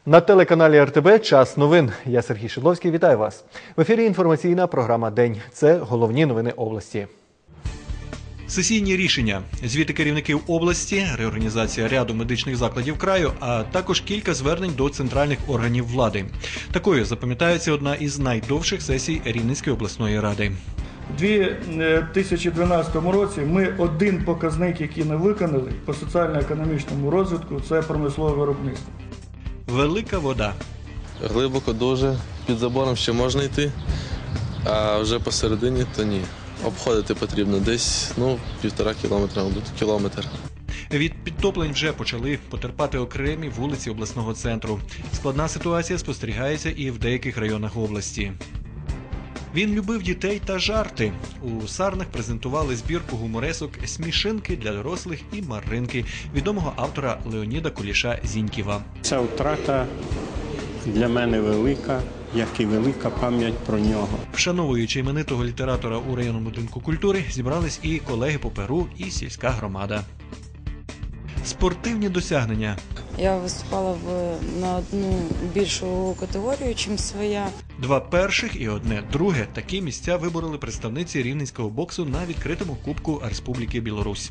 На телеканалі РТБ «Час новин». Я Сергій Шидловський. Вітаю вас. В ефірі інформаційна програма «День». Це головні новини області. Сесійні рішення, звіти керівників області, реорганізація ряду медичних закладів краю, а також кілька звернень до центральних органів влади. Такою запам'ятається одна із найдовших сесій Рівненської обласної ради. У 2012 році ми один показник, який не виконали по соціально-економічному розвитку – це промислове виробництво. Велика вода. Глибоко дуже, під забором ще можна йти, а вже посередині то ні. Обходити потрібно десь 1,5 кілометра, або кілометр. Від підтоплень вже почали потерпати окремі вулиці обласного центру. Складна ситуація спостерігається і в деяких районах області. Він любив дітей та жарти. У Сарнах презентували збірку гуморесок «Смішинки для дорослих» і «Маринки» відомого автора Леоніда Куліша-Зіньківа. Ця втрата для мене велика, як і велика пам'ять про нього. Вшановуючи іменитого літератора у районному будинку культури, зібрались і колеги по перу, і сільська громада. Спортивні досягнення. Я виступала на одну більшу категорію, ніж своя. 2 перших і 1 друге. Такі місця вибороли представниці рівненського боксу на відкритому Кубку Республіки Білорусь.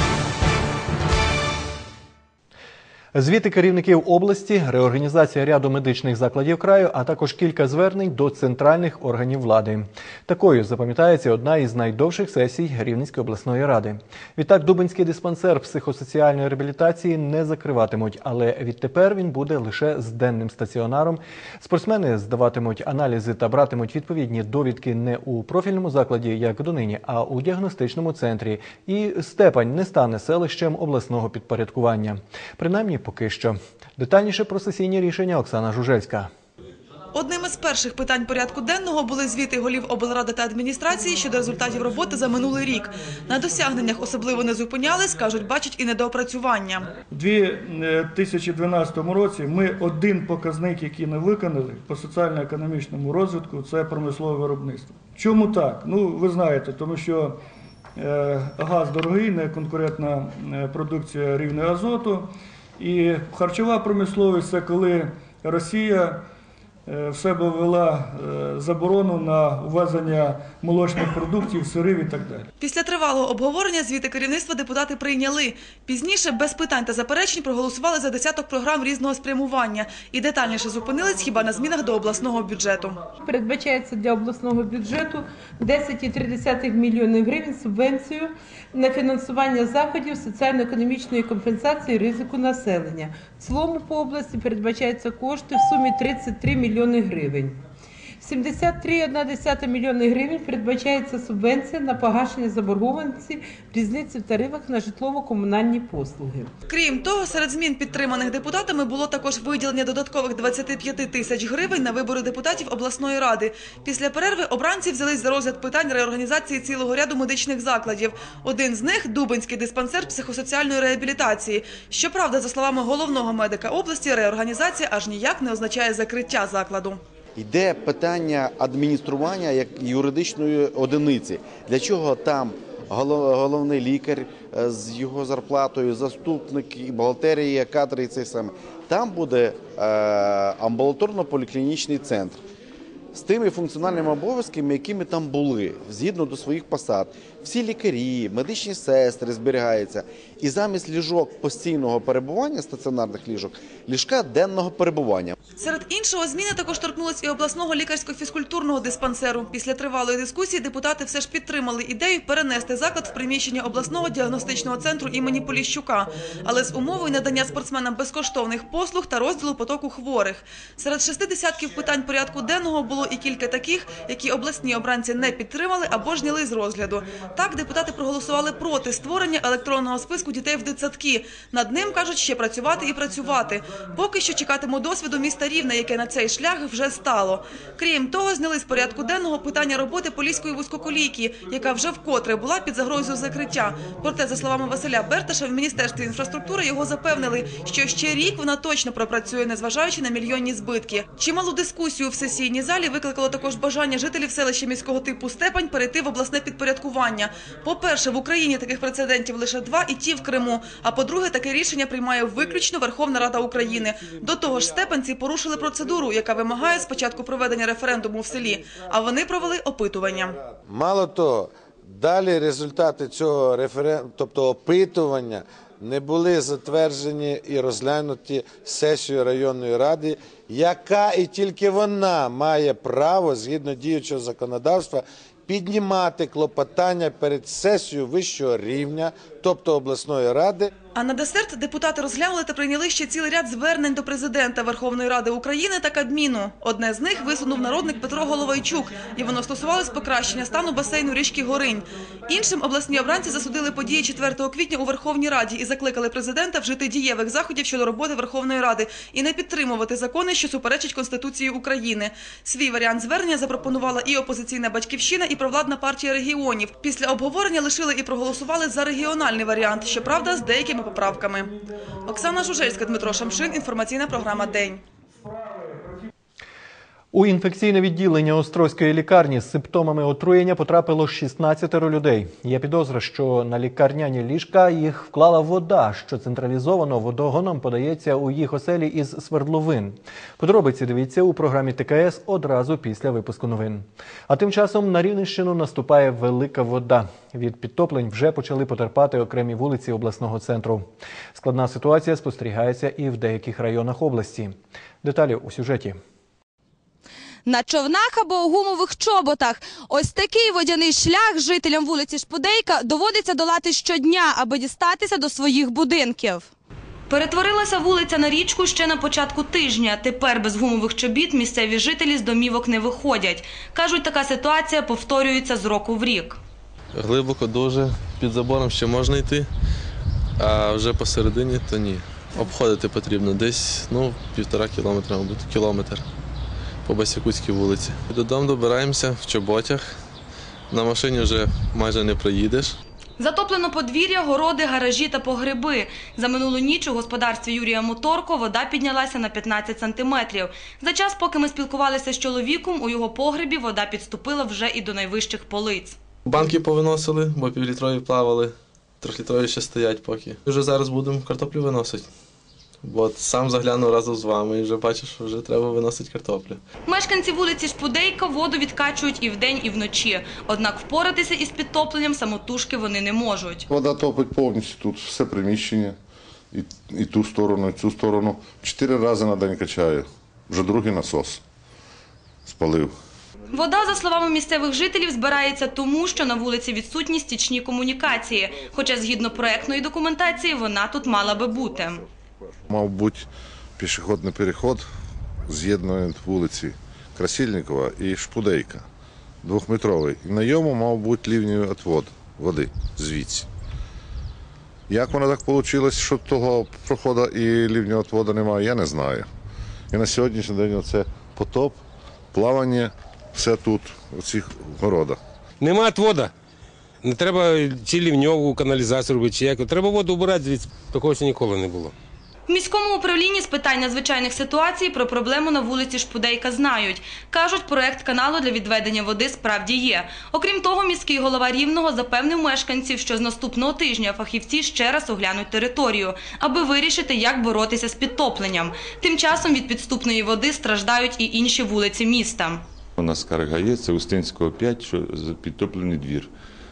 Звіти керівників області, реорганізація ряду медичних закладів краю, а також кілька звернень до центральних органів влади. Такою запам'ятається одна із найдовших сесій Рівненської обласної ради. Відтак, Дубенський диспансер психосоціальної реабілітації не закриватимуть, але відтепер він буде лише з денним стаціонаром. Спортсмени здаватимуть аналізи та братимуть відповідні довідки не у профільному закладі, як донині, а у діагностичному центрі. І Степань не стане селищем обласного підпорядкування. Принаймні, поки що. Детальніше про сесійні рішення Оксана Жужельська. Одним із перших питань порядку денного були звіти голів облради та адміністрації щодо результатів роботи за минулий рік. На досягненнях особливо не зупинялись, кажуть, бачать і недоопрацювання. У 2012 році ми один показник, який не виконали по соціально-економічному розвитку – це промислове виробництво. Чому так? Ви знаєте, тому що газ дорогий, неконкурентна продукція рівня азоту. І харчова промисловість – це коли Росія в себе ввела заборону на ввезення молочних продуктів, сирів і так далі. Після тривалого обговорення звіти керівництва депутати прийняли. Пізніше без питань та заперечень проголосували за десяток програм різного спрямування і детальніше зупинились хіба на змінах до обласного бюджету. Передбачається для обласного бюджету 10,3 мільйони гривень субвенцію на фінансування заходів соціально-економічної компенсації ризику населення. В цілому по області передбачаються кошти в сумі 33 мільйони гривень. 73,1 мільйони гривень передбачається субвенція на погашення заборгованості різниці в тарифах на житлово-комунальні послуги. Крім того, серед змін, підтриманих депутатами, було також виділення додаткових 25 тисяч гривень на вибори депутатів обласної ради. Після перерви обранці взялись за розгляд питань реорганізації цілого ряду медичних закладів. Один з них – Дубенський диспансер психосоціальної реабілітації. Щоправда, за словами головного медика області, реорганізація аж ніяк не означає закриття закладу. Йде питання адміністрування як юридичної одиниці. Для чого там головний лікар з його зарплатою, заступник, бухгалтерія, кадри і це саме. Там буде амбулаторно-поліклінічний центр з тими функціональними обов'язками, якими там були, згідно до своїх посад. Всі лікарі, медичні сестри зберігаються. І замість ліжок постійного перебування, стаціонарних ліжок, ліжка денного перебування. Серед іншого, зміни також торкнулись і обласного лікарсько-фізкультурного диспансеру. Після тривалої дискусії депутати все ж підтримали ідею перенести заклад в приміщення обласного діагностичного центру імені Поліщука, але з умовою надання спортсменам безкоштовних послуг та розділу потоку хворих. Серед 6 десятків питань порядку денного було і кілька таких, які обласні обранці не підтримали або ж зняли з розгляду. Так, депутати проголосували проти створення електронного списку дітей в дитсадки. Над ним, кажуть, ще працювати і працювати. Поки що чекатиму досвіду міста Рівне, яке на цей шлях вже стало. Крім того, зняли з порядку денного питання роботи Поліської вузькоколійки, яка вже вкотре була під загрозою закриття. Проте, за словами Василя Берташа, в Міністерстві інфраструктури його запевнили, що ще рік вона точно пропрацює, незважаючи на мільйонні збитки. Чималу дискусію в сесійній залі викликало також бажання жителів селища міського типу Степань перейти в обласне підпорядкування. По-перше, в Україні таких прецедентів лише 2 і ті в Криму. А по-друге, таке рішення приймає виключно Верховна Рада України. До того ж, степанці порушили процедуру, яка вимагає спочатку проведення референдуму в селі. А вони провели опитування. Мало того, далі результати цього тобто опитування, не були затверджені і розглянуті сесією районної ради, яка і тільки вона має право, згідно діючого законодавства, піднімати клопотання перед сесією вищого рівня, тобто обласної ради. А на десерт депутати розглянули та прийняли ще цілий ряд звернень до президента Верховної Ради України та Кабміну. Одне з них висунув народник Петро Головайчук, і воно стосувалось покращення стану басейну річки Горинь. Іншим обласні обранці засудили події 4 квітня у Верховній Раді і закликали президента вжити дієвих заходів щодо роботи Верховної Ради і не підтримувати закони, що суперечать Конституції України. Свій варіант звернення запропонувала і опозиційна «Батьківщина», і провладна партія регіонів. Після обговорення лишили і проголосували за регіональний варіант, щоправда, з деякими поправками. Оксана Жужельська, Дмитро Шамшин. Інформаційна програма «День». У інфекційне відділення Острозької лікарні з симптомами отруєння потрапило 16 людей. Є підозра, що на лікарняні ліжка їх вклала вода, що централізовано водогоном подається у їх оселі із свердловин. Подробиці дивіться у програмі ТКС одразу після випуску новин. А тим часом на Рівненщину наступає велика вода. Від підтоплень вже почали потерпати окремі вулиці обласного центру. Складна ситуація спостерігається і в деяких районах області. Деталі у сюжеті. На човнах або у гумових чоботах. Ось такий водяний шлях жителям вулиці Шпудейка доводиться долати щодня, аби дістатися до своїх будинків. Перетворилася вулиця на річку ще на початку тижня. Тепер без гумових чобіт місцеві жителі з домівок не виходять. Кажуть, така ситуація повторюється з року в рік. Глибоко дуже, під забором ще можна йти, а вже посередині то ні. Обходити потрібно десь 1,5 кілометра, мабуть, кілометр. По Басякутській вулиці. Додому добираємося в чоботях, на машині вже майже не проїдеш. Затоплено подвір'я, городи, гаражі та погреби. За минулу ніч у господарстві Юрія Моторко вода піднялася на 15 сантиметрів. За час, поки ми спілкувалися з чоловіком, у його погребі вода підступила вже і до найвищих полиць. Банки повиносили, бо півлітрові плавали, 3-літрові ще стоять поки. Вже зараз будемо картоплю виносити. Бо сам заглянув разом з вами і вже бачиш, що вже треба виносити картоплю. Мешканці вулиці Шпудейка воду відкачують і вдень, і вночі. Однак впоратися із підтопленням самотужки вони не можуть. Вода топить повністю тут, все приміщення, і ту сторону, і цю сторону. 4 рази на день качаю. Вже другий насос спалив. Вода, за словами місцевих жителів, збирається тому, що на вулиці відсутні стічні комунікації. Хоча, згідно проектної документації, вона тут мала би бути. Мав бути пішохідний переход, з'єднує вулиці Красильникова і Шпудейка, 2-метровий. І на ньому мав бути лівневий відвод води звідси. Як воно так вийшло, що того проходу і лівневого відводу немає, я не знаю. І на сьогоднішній день оце потоп, плавання, все тут, у цих городах. Нема відводу. Не треба чи лівньову каналізацію робити, чи як. Треба воду обирати звідси, такого ще ніколи не було. В міському управлінні з питань надзвичайних ситуацій про проблему на вулиці Шпудейка знають. Кажуть, проект каналу для відведення води справді є. Окрім того, міський голова Рівного запевнив мешканців, що з наступного тижня фахівці ще раз оглянуть територію, аби вирішити, як боротися з підтопленням. Тим часом від підступної води страждають і інші вулиці міста. У нас скарга є, це Устинського 5, що підтоплений двір.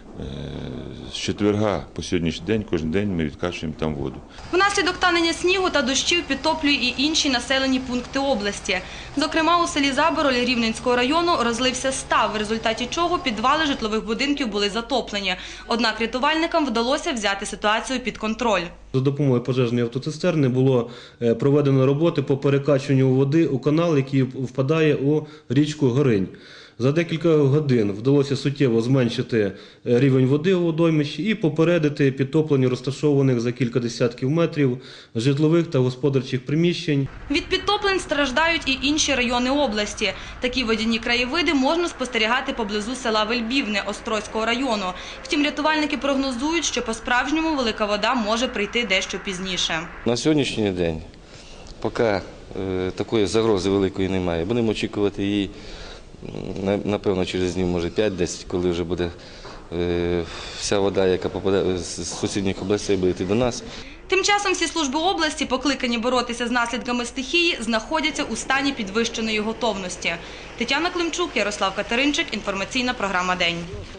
З четверга по сьогоднішній день, кожен день ми відкачуємо там воду. Внаслідок танення снігу та дощів підтоплює і інші населені пункти області. Зокрема, у селі Забороль Рівненського району розлився став, в результаті чого підвали житлових будинків були затоплені. Однак рятувальникам вдалося взяти ситуацію під контроль. За допомогою пожежної автоцистерни було проведено роботи по перекачуванню води у канал, який впадає у річку Горинь. За декілька годин вдалося суттєво зменшити рівень води у водоймищі і попередити підтоплення розташованих за кілька десятків метрів житлових та господарчих приміщень. Від підтоплень страждають і інші райони області. Такі водяні краєвиди можна спостерігати поблизу села Вельбівне Острозького району. Втім, рятувальники прогнозують, що по-справжньому велика вода може прийти дещо пізніше. На сьогоднішній день, поки такої загрози великої немає, будемо очікувати її напевно, через днів, може 5-10, коли вже буде вся вода, яка попаде з сусідніх областей, буде йти до нас. Тим часом всі служби області, покликані боротися з наслідками стихії, знаходяться у стані підвищеної готовності. Тетяна Климчук, Ярослав Катеринчик, інформаційна програма «День».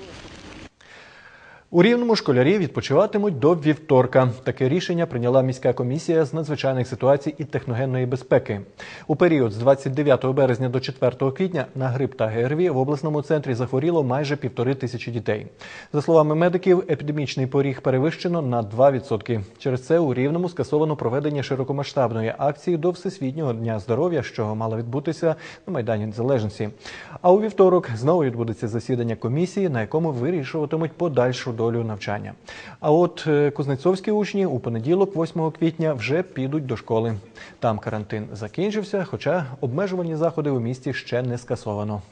У Рівному школярі відпочиватимуть до вівторка. Таке рішення прийняла міська комісія з надзвичайних ситуацій і техногенної безпеки. У період з 29 березня до 4 квітня на грип та ГРВІ в обласному центрі захворіло майже 1500 дітей. За словами медиків, епідемічний поріг перевищено на 2%. Через це у Рівному скасовано проведення широкомасштабної акції до Всесвітнього дня здоров'я, що мало відбутися на Майдані Незалежності. А у вівторок знову відбудеться засідання комісії, на якому вирішуватимуть подальшу долю навчання. А от кузнецовські учні у понеділок, 8 квітня, вже підуть до школи. Там карантин закінчився, хоча обмежувальні заходи у місті ще не скасовано.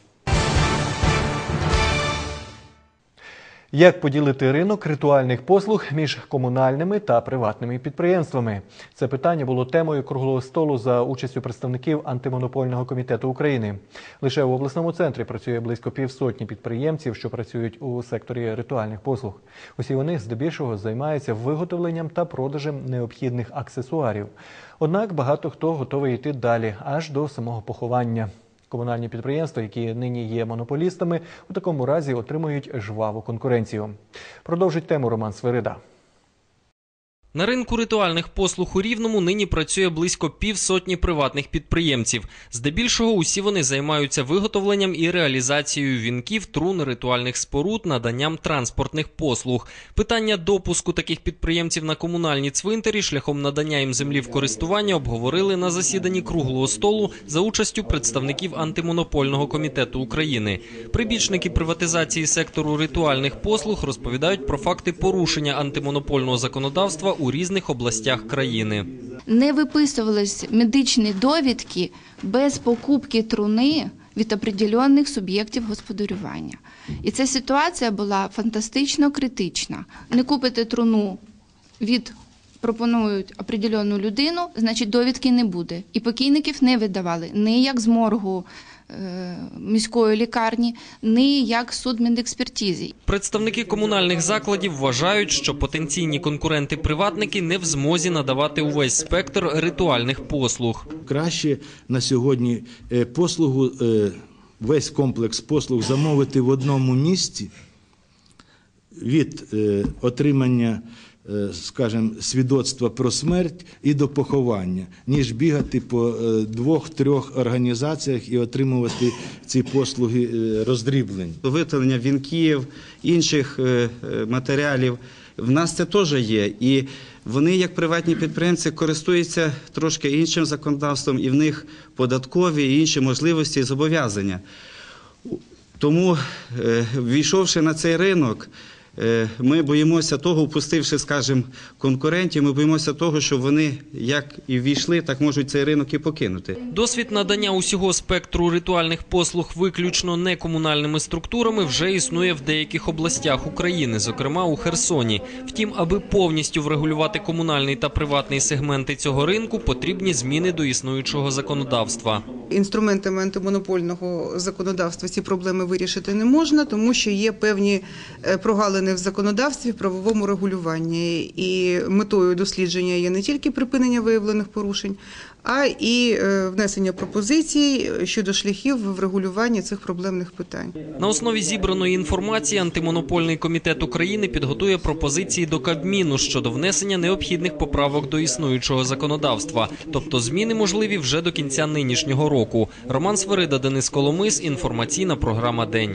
Як поділити ринок ритуальних послуг між комунальними та приватними підприємствами? Це питання було темою круглого столу за участю представників Антимонопольного комітету України. Лише в обласному центрі працює близько півсотні підприємців, що працюють у секторі ритуальних послуг. Усі вони здебільшого займаються виготовленням та продажем необхідних аксесуарів. Однак багато хто готовий йти далі, аж до самого поховання. Комунальні підприємства, які нині є монополістами, у такому разі отримують жваву конкуренцію. Продовжить тему Роман Сверида. На ринку ритуальних послуг у Рівному нині працює близько півсотні приватних підприємців. Здебільшого усі вони займаються виготовленням і реалізацією вінків, трун, ритуальних споруд, наданням транспортних послуг. Питання допуску таких підприємців на комунальні цвинтарі шляхом надання їм землі в користування обговорили на засіданні круглого столу за участю представників Антимонопольного комітету України. Прибічники приватизації сектору ритуальних послуг розповідають про факти порушення антимонопольного законодавства у різних областях країни. Не виписувались медичні довідки без покупки труни від определених суб'єктів господарювання. І ця ситуація була фантастично критична. Не купите труну пропонують определену людину, значить довідки не буде. І покійників не видавали ні як з моргу міської лікарні, ні як судмедекспертизі. Представники комунальних закладів вважають, що потенційні конкуренти-приватники не в змозі надавати увесь спектр ритуальних послуг. Краще на сьогодні послугу, весь комплекс послуг замовити в одному місці від отримання, скажімо, свідоцтва про смерть і до поховання, ніж бігати по 2-3 організаціях і отримувати ці послуги роздріблень. Виготовлення вінків, інших матеріалів, в нас це теж є. І вони, як приватні підприємці, користуються трошки іншим законодавством, і в них податкові і інші можливості і зобов'язання. Тому, війшовши на цей ринок, ми боїмося того, впустивши, скажімо, конкурентів, ми боїмося того, що вони як і ввійшли, так можуть цей ринок і покинути. Досвід надання усього спектру ритуальних послуг виключно некомунальними структурами вже існує в деяких областях України, зокрема у Херсоні. Втім, аби повністю врегулювати комунальний та приватний сегменти цього ринку, потрібні зміни до існуючого законодавства. Інструментами антимонопольного законодавства ці проблеми вирішити не можна, тому що є певні прогалини в законодавстві, в правовому регулюванні. І метою дослідження є не тільки припинення виявлених порушень, а і внесення пропозицій щодо шляхів врегулювання цих проблемних питань. На основі зібраної інформації Антимонопольний комітет України підготує пропозиції до Кабміну щодо внесення необхідних поправок до існуючого законодавства. Тобто зміни можливі вже до кінця нинішнього року. Роман Сверида, Денис Коломис, інформаційна програма «День».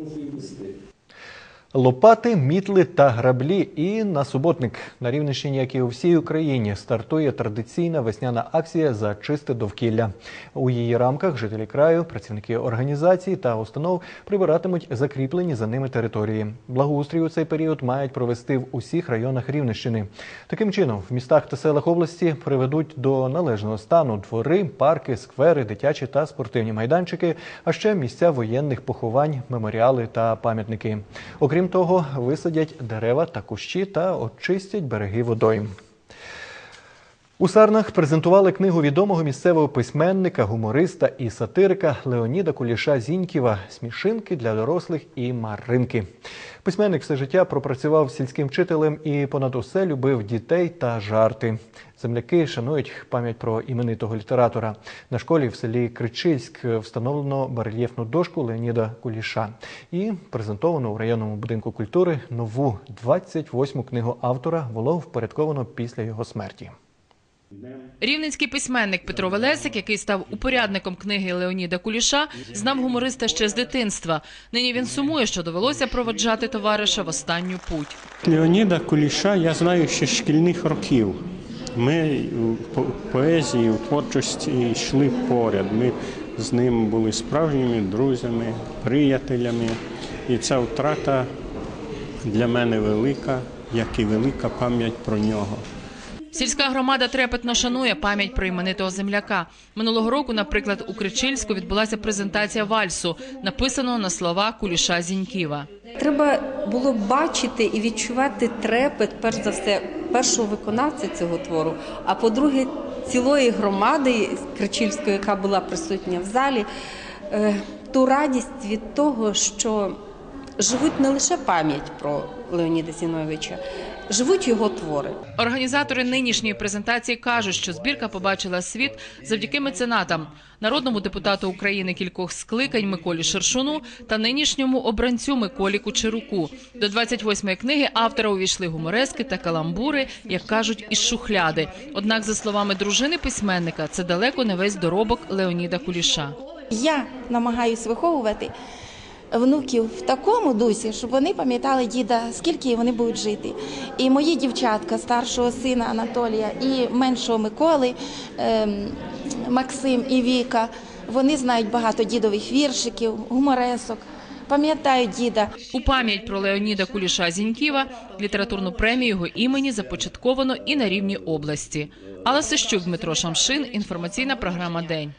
Лопати, мітли та граблі. І на суботник на Рівненщині, як і у всій Україні, стартує традиційна весняна акція «За чисте довкілля». У її рамках жителі краю, працівники організацій та установ прибиратимуть закріплені за ними території. Благоустрій у цей період мають провести в усіх районах Рівненщини. Таким чином, в містах та селах області приведуть до належного стану двори, парки, сквери, дитячі та спортивні майданчики, а ще місця воєнних поховань, меморіали та пам'ятники. Окрім того, висадять дерева та кущі та очистять береги водойм. У Сарнах презентували книгу відомого місцевого письменника, гумориста і сатирика Леоніда Куліша-Зіньківа «Смішинки для дорослих і Маринки». Письменник все життя пропрацював сільським вчителем і понад усе любив дітей та жарти. Земляки шанують пам'ять про іменитого літератора. На школі в селі Кричильськ встановлено барельєфну дошку Леоніда Куліша і презентовано у районному будинку культури нову 28-му книгу автора, було впорядковано після його смерті. Рівненський письменник Петро Велесик, який став упорядником книги Леоніда Куліша, знав гумориста ще з дитинства. Нині він сумує, що довелося проводжати товариша в останню путь. Леоніда Куліша я знаю ще з шкільних років. Ми в поезії, в творчості йшли поряд. Ми з ним були справжніми друзями, приятелями. І ця втрата для мене велика, як і велика пам'ять про нього. Сільська громада трепетно шанує пам'ять про іменитого земляка. Минулого року, наприклад, у Кричильську відбулася презентація вальсу, написаного на слова Куліша-Зіньківа. Треба було бачити і відчувати трепет, перш за все, першого виконавця цього твору, а по-друге, цілої громади Кричильської, яка була присутня в залі, ту радість від того, що живуть не лише пам'ять про Леоніда Зіновійовича, живуть його твори. Організатори нинішньої презентації кажуть, що збірка побачила світ завдяки меценатам, народному депутату України кількох скликань Миколі Шершуну та нинішньому обранцю Миколі Кучеруку. До 28-ї книги автора увійшли гуморески та каламбури, як кажуть, із шухляди. Однак, за словами дружини письменника, це далеко не весь доробок Леоніда Куліша. Я намагаюсь виховувати внуків в такому дусі, щоб вони пам'ятали діда, скільки вони будуть жити. І мої дівчатка, старшого сина Анатолія і меншого Миколи, Максим і Віка, вони знають багато дідових віршиків, гуморесок, пам'ятають діда. У пам'ять про Леоніда Куліша-Зіньківа літературну премію його імені започатковано і на рівні області. Алла Сищук, Дмитро Шамшин, інформаційна програма «День».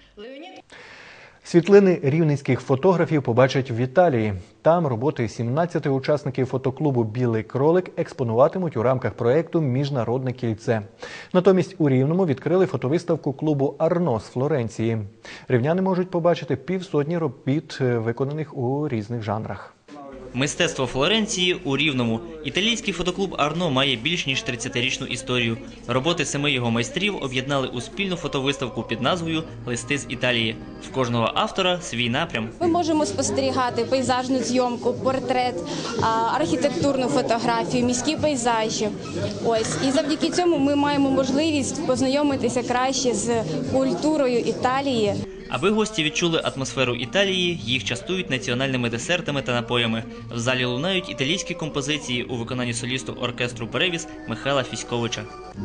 Світлини рівненських фотографів побачать в Італії. Там роботи 17 учасників фотоклубу «Білий кролик» експонуватимуть у рамках проєкту «Міжнародне кільце». Натомість у Рівному відкрили фотовиставку клубу «Арно» з Флоренції. Рівняни можуть побачити півсотні робіт, виконаних у різних жанрах. Мистецтво Флоренції у Рівному. Італійський фотоклуб «Арно» має більш ніж 30-річну історію. Роботи 7 його майстрів об'єднали у спільну фотовиставку під назвою «Листи з Італії». В кожного автора свій напрям. Ми можемо спостерігати пейзажну зйомку, портрет, архітектурну фотографію, міські пейзажі. Ось. І завдяки цьому ми маємо можливість познайомитися краще з культурою Італії. Аби гості відчули атмосферу Італії, їх частують національними десертами та напоями. В залі лунають італійські композиції у виконанні солісту оркестру «Перевіз» Михайла Фіськовича.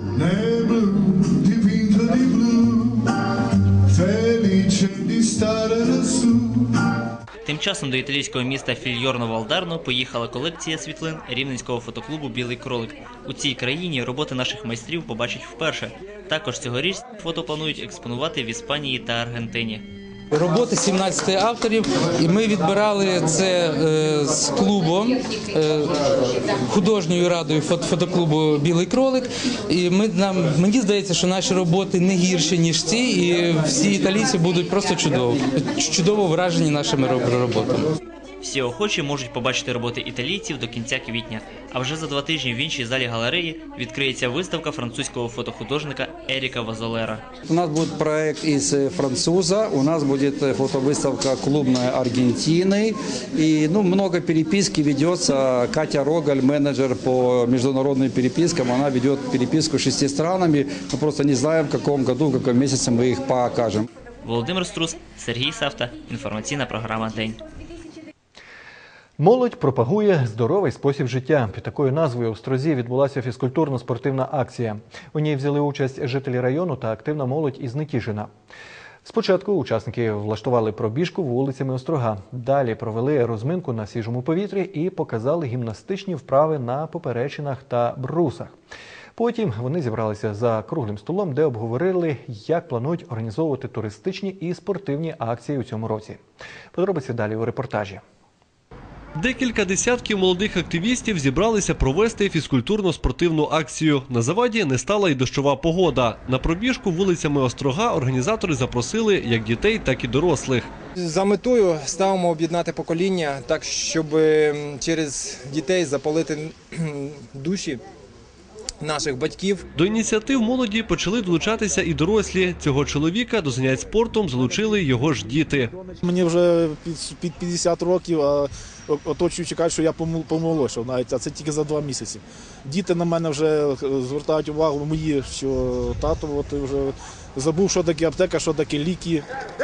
Тим часом до італійського міста Фільорно-Валдарно поїхала колекція світлин рівненського фотоклубу «Білий кролик». У цій країні роботи наших майстрів побачать вперше. Також цьогоріч фото планують експонувати в Іспанії та Аргентині. Роботи 17 авторів, і ми відбирали це з клубом, художньою радою фотоклубу «Білий кролик». І мені здається, що наші роботи не гірші, ніж ці, і всі італійці будуть просто чудово вражені нашими роботами. Всі охочі можуть побачити роботи італійців до кінця квітня. А вже за 2 тижні в іншій залі галереї відкриється виставка французького фотохудожника Еріка Вазолера. У нас буде проект із француза, у нас буде фотовиставка клубної Аргентини. І много переписки ведется. Катя Рогаль, менеджер по международным перепискам, она ведет переписку с 6 странами. Мы просто не знаем, в каком году, в каком месяце мы их покажем. Володимир Струс, Сергій Савта, інформаційна програма «День». Молодь пропагує здоровий спосіб життя. Під такою назвою у Строзі відбулася фізкультурно-спортивна акція. У ній взяли участь жителі району та активна молодь із Нетішина. Спочатку учасники влаштували пробіжку вулицями Острога. Далі провели розминку на свіжому повітрі і показали гімнастичні вправи на поперечинах та брусах. Потім вони зібралися за круглим столом, де обговорили, як планують організовувати туристичні і спортивні акції у цьому році. Подробиці далі у репортажі. Декілька десятків молодих активістів зібралися провести фізкультурно-спортивну акцію. На заваді не стала й дощова погода. На пробіжку вулицями Острога організатори запросили як дітей, так і дорослих. За метою ставимо об'єднати покоління так, щоб через дітей запалити душі наших батьків. До ініціатив молоді почали долучатися і дорослі. Цього чоловіка до занять спортом залучили його ж діти. Мені вже під 50 років, а оточуючи кажуть, що я помолодшав навіть, а це тільки за 2 місяці. Діти на мене вже звертають увагу мої, що тато вже забув, що таке аптека, що таке ліки.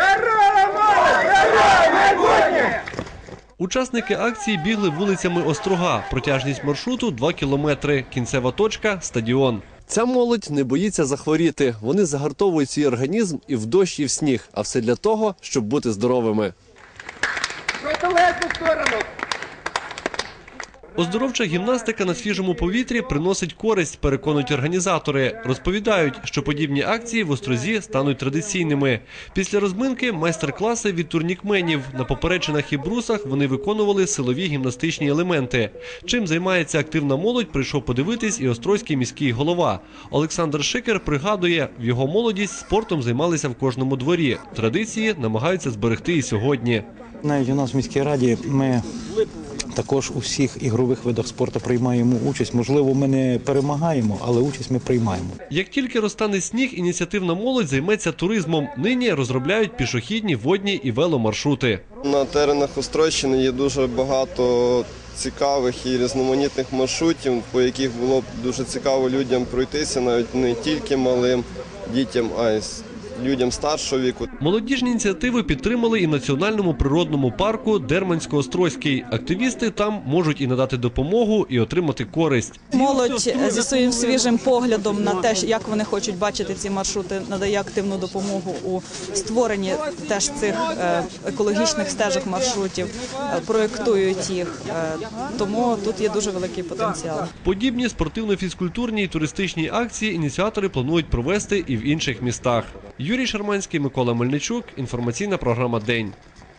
Учасники акції бігли вулицями Острога. Протяжність маршруту – 2 кілометри. Кінцева точка – стадіон. Ця молодь не боїться захворіти. Вони загартовують свій організм і в дощ, і в сніг. А все для того, щоб бути здоровими. Протилежну сторону! Оздоровча гімнастика на свіжому повітрі приносить користь, переконують організатори. Розповідають, що подібні акції в Острозі стануть традиційними. Після розминки – майстер-класи від турнікменів. На поперечинах і брусах вони виконували силові гімнастичні елементи. Чим займається активна молодь, прийшов подивитись і острозький міський голова. Олександр Шикер пригадує, в його молодість спортом займалися в кожному дворі. Традиції намагаються зберегти і сьогодні. Навіть у нас в міській раді ми також у всіх ігрових видах спорту приймаємо участь. Можливо, ми не перемагаємо, але участь ми приймаємо. Як тільки розтане сніг, ініціативна молодь займеться туризмом. Нині розробляють пішохідні, водні і веломаршрути. На теренах Острозщини є дуже багато цікавих і різноманітних маршрутів, по яких було б дуже цікаво людям пройтися, навіть не тільки малим дітям, а й людям старшого віку. Молодіжні ініціативи підтримали і в Національному природному парку Дермансько-Острозький. Активісти там можуть і надати допомогу, і отримати користь. Молодь зі своїм свіжим поглядом на те, як вони хочуть бачити ці маршрути, надає активну допомогу у створенні теж цих екологічних стежок маршрутів, проєктують їх. Тому тут є дуже великий потенціал. Подібні спортивно-фізкультурні і туристичні акції ініціатори планують провести і в інших містах. Юрій Шарманський, Микола Мельничук. Інформаційна програма «День».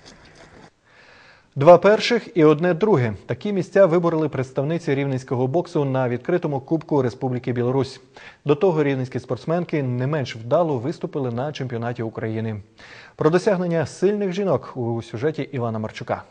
2 перших і 1 друге. Такі місця вибороли представниці рівненського боксу на відкритому Кубку Республіки Білорусь. До того рівненські спортсменки не менш вдало виступили на чемпіонаті України. Про досягнення сильних жінок у сюжеті Івана Марчука.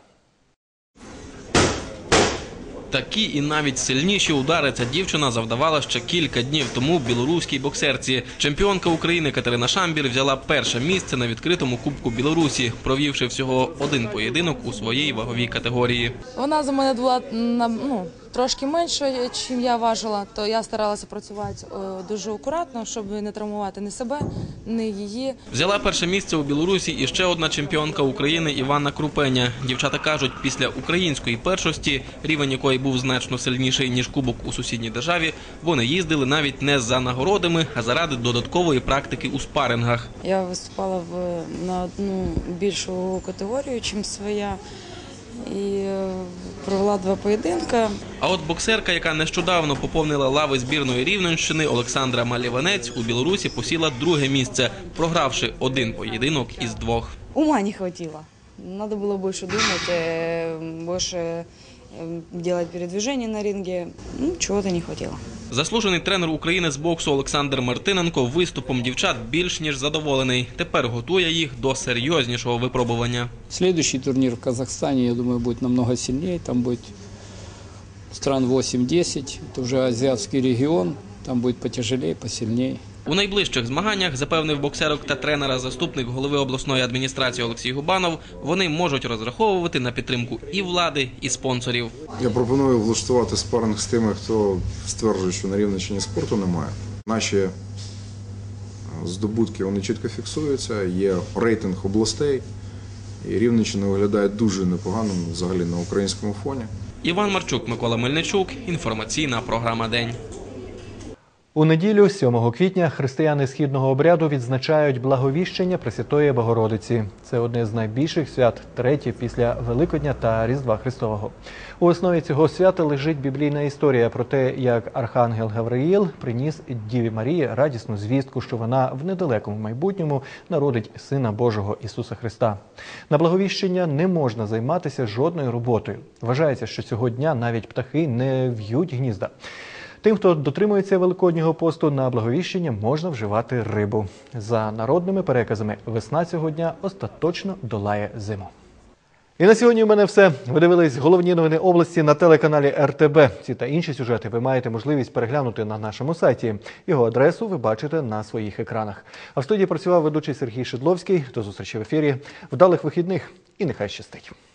Такі і навіть сильніші удари ця дівчина завдавала ще кілька днів тому білоруській боксерці. Чемпіонка України Катерина Шамбір взяла перше місце на відкритому Кубку Білорусі, провівши всього 1 поєдинок у своїй ваговій категорії. Вона за мене була трошки менше, ніж я важила, то я старалася працювати дуже акуратно, щоб не травмувати ні себе, ні її. Взяла перше місце у Білорусі і ще одна чемпіонка України Іванна Крупеня. Дівчата кажуть, після української першості, рівень якої був значно сильніший, ніж кубок у сусідній державі, вони їздили навіть не за нагородами, а заради додаткової практики у спарингах. Я виступала на одну більшу категорію, ніж своя. І провела 2 поєдинки. А от боксерка, яка нещодавно поповнила лави збірної Рівненщини, Олександра Маліванець, у Білорусі посіла 2-ге місце, програвши 1 поєдинок із 2. Ума не хватило. Надо было больше думать, больше делать передвижения на ринге. Чего-то не хватило. Заслужений тренер України з боксу Олександр Мартиненко виступом дівчат більш ніж задоволений. Тепер готує їх до серйознішого випробування. Следующий турнир в Казахстане, я думаю, будет намного сильнее. Там будет стран 8-10. Это уже азиатский регион. Там будет потяжелее, посильнее. У найближчих змаганнях, запевнив боксерок та тренера заступник голови обласної адміністрації Олексій Губанов, вони можуть розраховувати на підтримку і влади, і спонсорів. Я пропоную влаштувати спаринг з тими, хто стверджує, що на Рівненщині спорту немає. Наші здобутки, вони чітко фіксуються, є рейтинг областей, і Рівненщина виглядає дуже непогано взагалі на українському фоні. Іван Марчук, Микола Мельничук. Інформаційна програма «День». У неділю, 7 квітня, християни східного обряду відзначають Благовіщення Пресвятої Богородиці. Це одне з найбільших свят, третє після Великодня та Різдва Христового. У основі цього свята лежить біблійна історія про те, як архангел Гавриїл приніс Діві Марії радісну звістку, що вона в недалекому майбутньому народить Сина Божого Ісуса Христа. На Благовіщення не можна займатися жодною роботою. Вважається, що цього дня навіть птахи не в'ють гнізда. Тим, хто дотримується Великоднього посту, на Благовіщення можна вживати рибу. За народними переказами, весна цього дня остаточно долає зиму. І на сьогодні у мене все. Ви дивились головні новини області на телеканалі РТБ. Ці та інші сюжети ви маєте можливість переглянути на нашому сайті. Його адресу ви бачите на своїх екранах. А в студії працював ведучий Сергій Шедловський. До зустрічі в ефірі. Вдалих вихідних і нехай щастить.